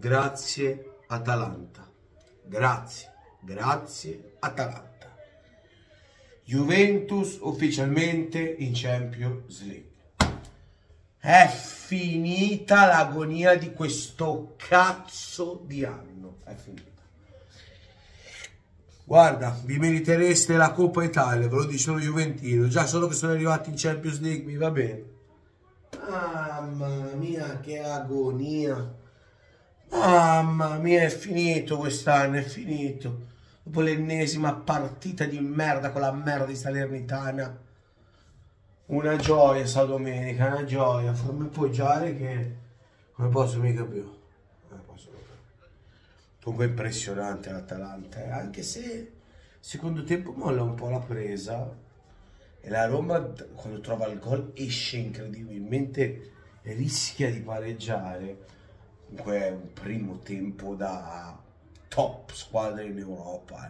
Grazie Atalanta. Grazie Atalanta. Juventus ufficialmente in Champions League. È finita l'agonia di questo cazzo di anno. È finita. Guarda, vi meritereste la Coppa Italia, ve lo dicono Juventino. Già solo che sono arrivati in Champions League mi va bene. Mamma mia, che agonia. Mamma mia, è finito quest'anno, è finito. Dopo l'ennesima partita di merda con la merda di Salernitana. Una gioia sta domenica, una gioia. Fammi poggiare che non posso mica più. Comunque è impressionante l'Atalanta, anche se secondo tempo molla un po' la presa. E la Roma, quando trova il gol, esce incredibilmente, rischia di pareggiare. Comunque è un primo tempo da top squadra in Europa.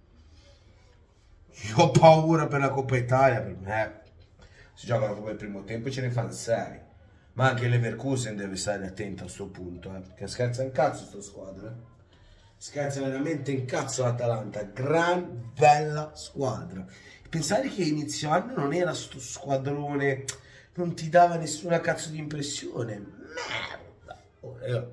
Io ho paura per la Coppa Italia, per me si giocano come il primo tempo e ce ne fanno 6. Ma anche Leverkusen deve stare attento a questo punto, perché scherza in cazzo sta squadra. Scherza veramente in cazzo l'Atalanta, gran bella squadra. Pensare che inizio anno non era sto squadrone, non ti dava nessuna cazzo di impressione. Merda.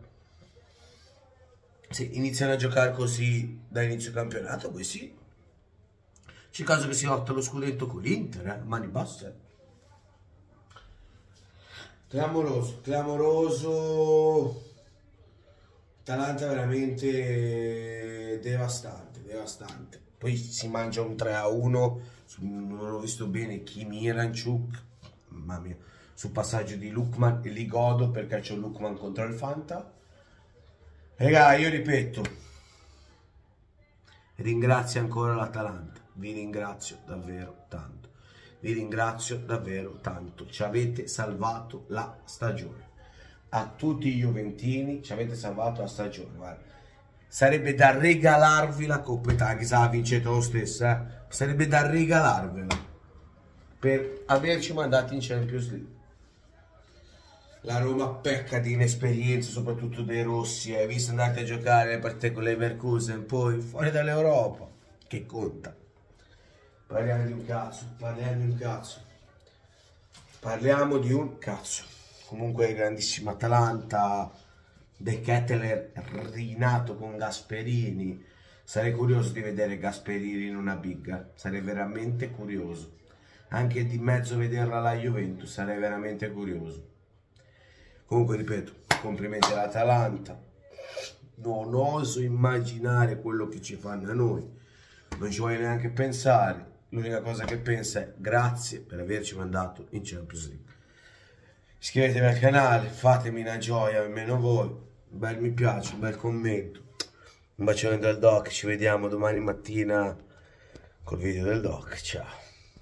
Se iniziano a giocare così da inizio campionato, poi sì. C'è caso che si lotta lo scudetto con l'Inter, mani basse. Clamoroso, clamoroso. Atalanta veramente devastante, devastante. Poi si mangia un 3-1, non l'ho visto bene, Kim Iranchuk, mamma mia, sul passaggio di Lukman e li godo perché c'è Lukman contro il Fanta. Raga, io ripeto, ringrazio ancora l'Atalanta, vi ringrazio davvero tanto, vi ringrazio davvero tanto, ci avete salvato la stagione. A tutti i juventini ci avete salvato la stagione, guarda. Sarebbe da regalarvi la Coppa Italia, che sa vincete lo stesso, sarebbe da regalarvela per averci mandati in Champions League. La Roma pecca di inesperienza, soprattutto dei rossi, hai visto andate a giocare le partite con Leverkusen, poi fuori dall'Europa, che conta. Parliamo di un cazzo, parliamo di un cazzo, parliamo di un cazzo. Comunque grandissima Atalanta, De Ketteler rinato con Gasperini. Sarei curioso di vedere Gasperini in una big, sarei veramente curioso. Anche di mezzo vederla alla Juventus, sarei veramente curioso. Comunque ripeto, complimenti all'Atalanta. Non oso immaginare quello che ci fanno a noi, non ci voglio neanche pensare. L'unica cosa che penso è grazie per averci mandato in Champions League. Iscrivetevi al canale, fatemi una gioia, almeno voi, un bel mi piace, un bel commento, un bacione dal Doc, ci vediamo domani mattina col video del Doc, ciao.